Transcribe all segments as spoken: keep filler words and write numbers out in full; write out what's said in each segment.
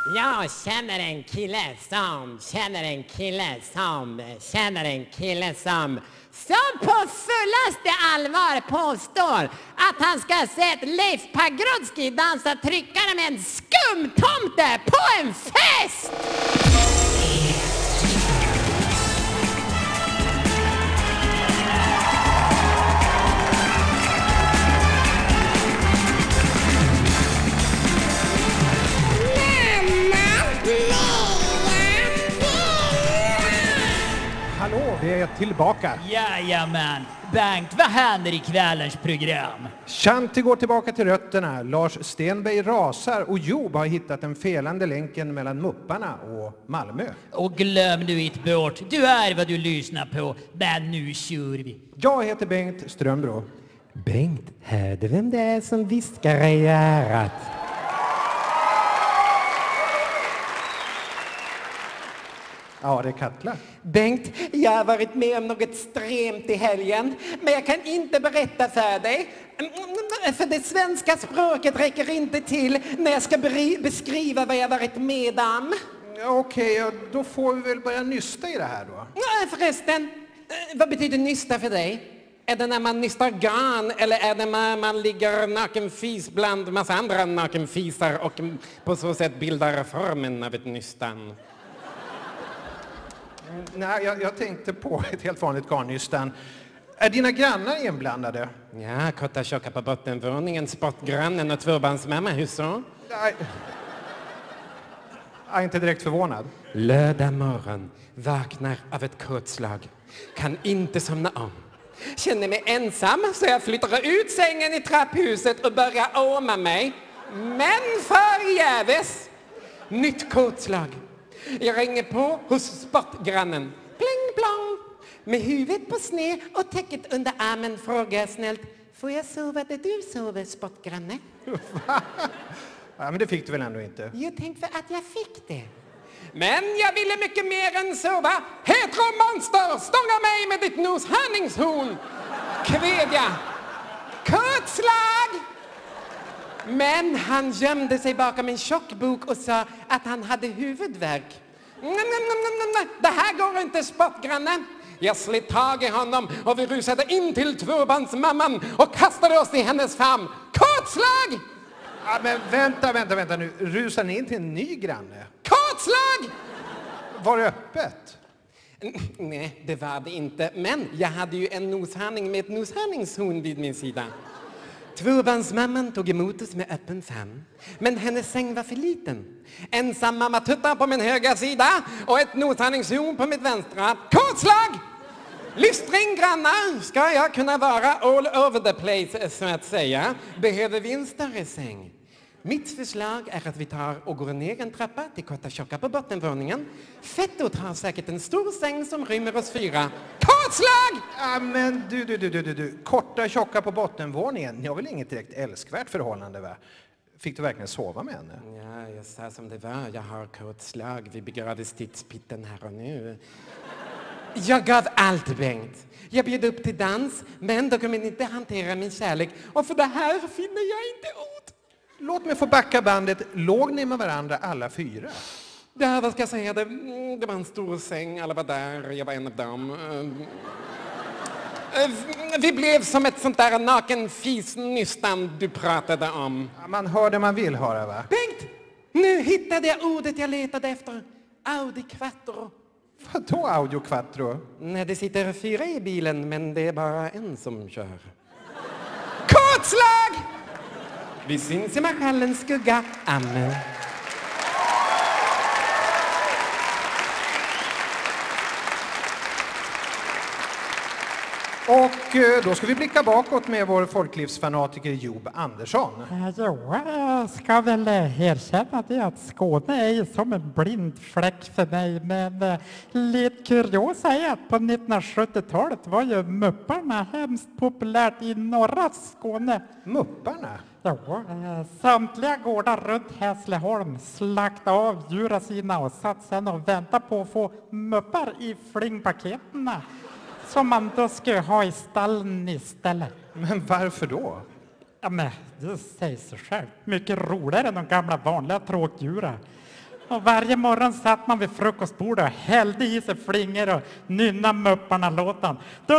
Jag känner en kille som, känner en kille som, känner en kille som som på fullaste allvar påstår att han ska ha sett Leif Pagrotsky dansa tryckare med en skumtomte på en fest! Hallå, vi är tillbaka. Jajamän. Bengt, vad händer i kvällens program? Shanti går tillbaka till rötterna. Lars Stenberg rasar och Job har hittat den felande länken mellan Mupparna och Malmö. Och glöm nu inte bort, du är vad du lyssnar på. Men nu kör vi. Jag heter Bengt Strömbro. Bengt, hörde vem det är som viskar i örat? Ja, det är Katla. Bengt, jag har varit med om något extremt i helgen, men jag kan inte berätta för dig. För det svenska språket räcker inte till när jag ska beskriva vad jag varit med om. Okej, ja, då får vi väl börja nysta i det här då. Förresten, vad betyder nysta för dig? Är det när man nystar garn eller är det när man ligger nakenfis bland massa andra nakenfisar och på så sätt bildar formen av ett nystan? Nej, jag, jag tänkte på ett helt vanligt garnnystan. Är dina grannar inblandade? Ja, korta tjocka på bottenvåningen, sportgrannen och tvåbarnsmamma, hur så? Nej. Jag är inte direkt förvånad. Lördag morgon, vaknar av ett kåtslag, kan inte somna om. Känner mig ensam så jag flyttar ut sängen i trapphuset och börjar åma mig. Men förgäves. Nytt kåtslag. Jag ringer på hos sportgrannen. Pling plong. Med huvudet på sned och täcket under armen frågar jag snällt: får jag sova där du sover, sportgranne? Ja, men det fick du väl ändå inte? Jo, tänk för att jag fick det. Men jag ville mycket mer än sova. Heteromonster, stånga mig med ditt noshörningshorn. Kvedja. Kåtslag! Men han gömde sig bakom en tjockbok och sa att han hade huvudvärk. Det här går inte, sportgranne. Jag slet tag i honom och vi rusade in till tvåbarnsmamman och kastade oss i hennes famn. Kåtslag! Ja, men vänta, vänta, vänta nu. Rusar ni in till en ny granne? Kåtslag! Var det öppet? Nej, det var det inte. Men jag hade ju en noshörning med ett noshörningshorn vid min sida. Tvåbarnsmamman tog emot oss med öppen famn. Men hennes säng var för liten. Ensam mamma tuttar på min högra sida och ett noshörningshorn på mitt vänstra. Kåtslag! Lystring, grannar! Ska jag kunna vara all over the place, så att säga, behöver vi en större säng. Mitt förslag är att vi tar och går ner en trappa till korta tjocka på bottenvåningen. Fettot har säkert en stor säng som rymmer oss fyra. Kåtslag! Ja, men du, du, du, du, du, du. Korta tjocka på bottenvåningen. Ni har väl inget direkt älskvärt förhållande, va? Fick du verkligen sova med henne? Ja, jag sa som det var. Jag har kåtslag. Vi begraver stidspitten här och nu. Jag gav allt, Bengt. Jag bjöd upp till dans, men då kunde inte hantera min kärlek. Och för det här finner jag inte ord. Låt mig få backa bandet. Låg ni med varandra alla fyra? Ja, vad ska jag säga? Det, det var en stor säng. Alla var där. Jag var en av dem. Vi blev som ett sånt där nakenfisnystan du pratade om. Ja, man hör det man vill höra, va? Bengt! Nu hittade jag ordet jag letade efter. Audi Quattro. Vadå audio quattro? Nej, det sitter fyra i bilen, men det är bara en som kör. Kåtslag! Vi syns i marschallens skugga. Amen. Och eh, då ska vi blicka bakåt med vår folklivsfanatiker Job Andersson. Jo, jag ska väl erkänna det att Skåne är som en blind fläck för mig. Men eh, lite kuriosa är att på nittonhundrasjuttiotalet var ju Mupparna hemskt populärt i norra Skåne. Mupparna? Jo, eh, samtliga gårdar runt Hässleholm slaktade av djuren sina och satt sen och väntade på att få muppar i flingpaketen som man då skulle ha i stallen istället. Men varför då? Ja, men det säger sig själv. Mycket roligare än de gamla vanliga tråkdjuren. Och varje morgon satt man vid frukostbordet och hällde i sig flingor och nynna Mupparna-låten.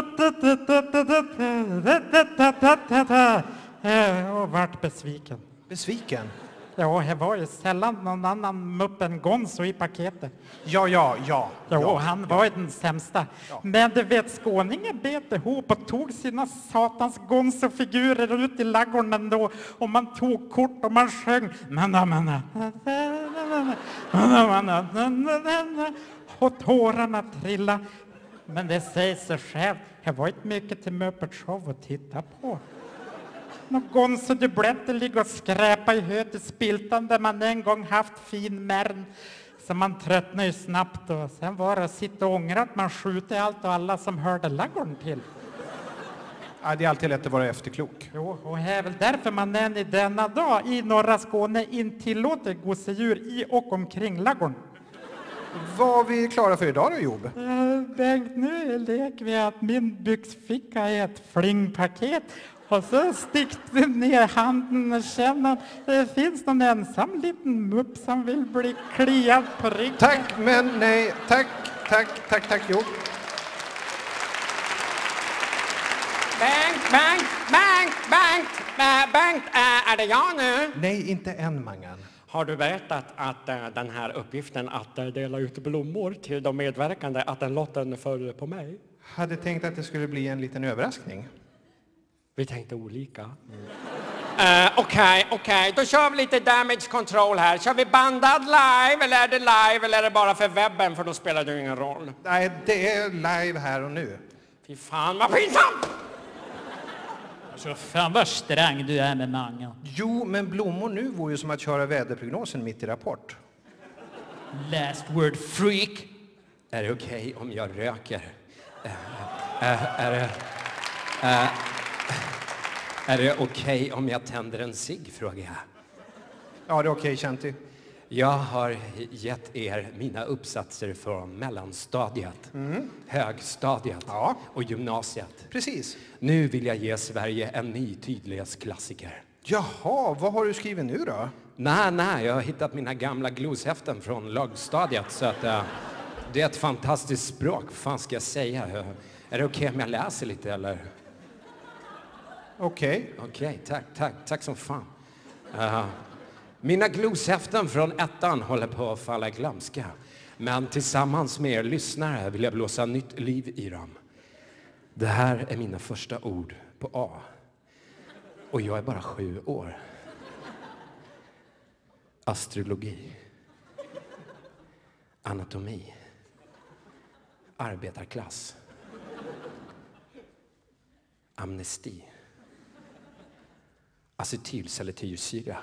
Och vart besviken. Besviken? Ja, det var ju sällan någon annan mupp än Gonzo i paketet. Ja, ja, ja. Jo, ja. han var ju den sämsta. Ja. Men du vet, skåningen bet ihop och tog sina satans Gonzo-figurer ut i laggornen då. Och man tog kort och man sjöng. Och tårarna trilla. Men det säger sig själv. Det var inte mycket till Muppet Show att titta på. Nå Gonzo dubbletter ligger och skräpa i höet i spiltan där man en gång haft fin märn. Så man tröttnade ju snabbt och sen var det att sitta och ångra att man skjuter allt och alla som hörde laggorn till. Ja, det är alltid lätt att vara efterklok. Jo, och det är väl därför man än i denna dag i norra Skåne inte tillåter gosedjur i och omkring laggorn. Vad är vi klara för idag då, Job? Uh, Bengt, nu leker vi att min byxficka är ett flingpaket. Och så stick du ner handen och känner att det finns någon ensam liten mupp som vill bli kliad på ryggen. Tack, men nej. Tack, tack, tack, tack, Job. Bengt, Bengt, Bengt, Bengt, äh, Bengt, äh, är det jag nu? Nej, inte än, Mangan. Har du berättat att äh, den här uppgiften att äh, dela ut blommor till de medverkande, att den lotten föll på mig? Hade tänkt att det skulle bli en liten överraskning. Vi tänkte olika. Mm. Uh, Okej, okay, okej. Okay. Då kör vi lite damage control här. Kör vi bandad live, eller är det live, eller är det bara för webben? För då spelar det ju ingen roll. Nej, det är live här och nu. Fy fan, vad pinsamt! Alltså, fan vad sträng du är med Mange. Jo, men blommor nu vore ju som att köra väderprognosen mitt i Rapport. Last word freak. Är det okej okay om jag röker? Uh, uh, är det... Uh, Är det okej okay om jag tänder en cigg, frågar jag. Ja, det är okej, okay, Chanti. Jag har gett er mina uppsatser från mellanstadiet, mm. högstadiet ja. och gymnasiet. Precis. Nu vill jag ge Sverige en ny tydlighetsklassiker. Jaha, vad har du skrivit nu då? Nej, nej, jag har hittat mina gamla gloshäften från lågstadiet. Så att, uh, det är ett fantastiskt språk. Vad fan ska jag säga? Uh, är det okej okay om jag läser lite, eller? Okej. Okay. Okej, okay, tack, tack, tack som fan. Uh, mina gloshäften från ettan håller på att falla i glömska. Men tillsammans med er lyssnare vill jag blåsa nytt liv i dem. Det här är mina första ord på A. Och jag är bara sju år. Astrologi. Anatomi. Arbetarklass. Amnesti. Acetylsalicylsyra.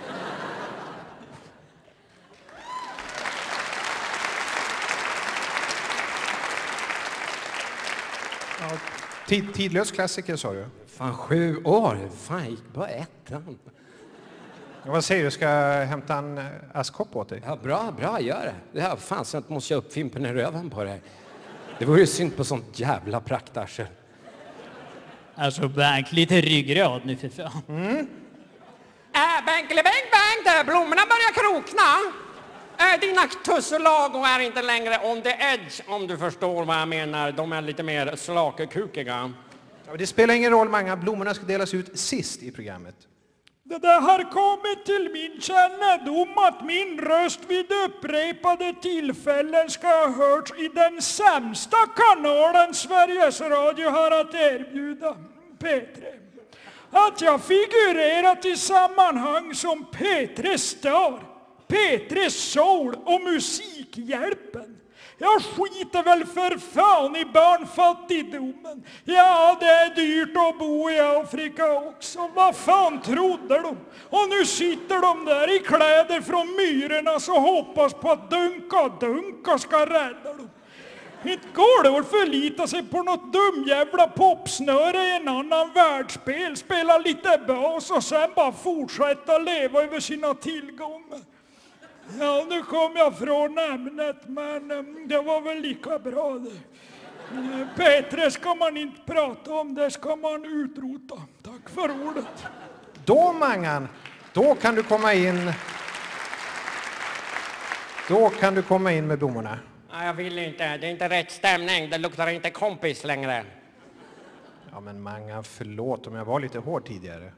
Ja, tid, tidlös klassiker, sa du? Fan, sju år. Fan, gick bara ettan. Ja, vad säger du? Ska jag hämta en askkopp åt dig? Ja, bra, bra, gör det. Ja, fan, så måste jag upp fimpen i röven på dig. Det vore ju synd på sånt jävla praktarsel. Alltså, Bengt, lite ryggrad nu för fan. Mm. Äh, Bengt, eller Bengt, Bengt, blommorna börjar krokna. Äh, dina tusselago är inte längre on the edge, om du förstår vad jag menar. De är lite mer slakekukiga. Ja, det spelar ingen roll, Manga. Blommorna ska delas ut sist i programmet. Det där har kommit till min kännedom att min röst vid upprepade tillfällen ska ha hörts i den sämsta kanalen Sveriges Radio har att erbjuda, P tre. Att jag figurerat i sammanhang som P tre Star, P tre Soul och Musikhjälpen. Jag skiter väl för fan i barnfattigdomen. Ja, det är dyrt att bo i Afrika också. Vad fan trodde de? Och nu sitter de där i kläder från myrorna så hoppas på att Dunka Dunka ska rädda dem. Inte går det att förlita sig på något dumjävla popsnöre i en annan världsspel, spela lite bas och sen bara fortsätta leva över sina tillgångar. Ja, nu kom jag från ämnet, men det var väl lika bra det. P tre ska man inte prata om, det ska man utrota. Tack för ordet. Då, Mangan, då kan du komma in Då kan du komma in med blommorna. Nej, jag vill inte. Det är inte rätt stämning. Det luktar inte kompis längre. Ja, men Manga, förlåt om jag var lite hård tidigare.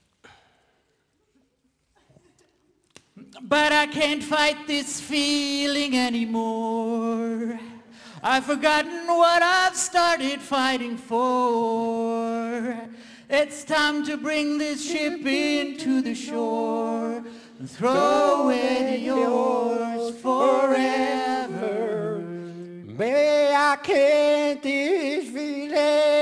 But I can't fight this feeling anymore. I've forgotten what I've started fighting for. It's time to bring this ship into the shore and throw it yours forever. Baby, I can't this feeling